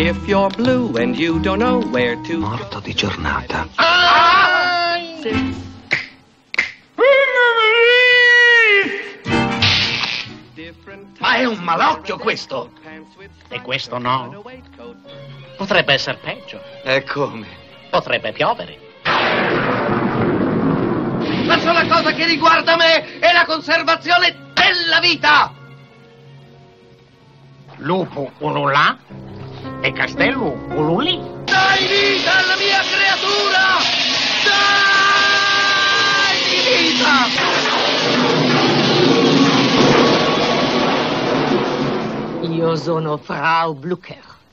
If you're blue and you don't know where to... Morto di giornata. Ma è un malocchio questo! E questo no? Potrebbe essere peggio. E come? Potrebbe piovere. La sola cosa che riguarda me è la conservazione della vita! Lupo ululà e castello ululì. Dai vita alla mia creatura! Dai vita! Io sono Frau Blucher.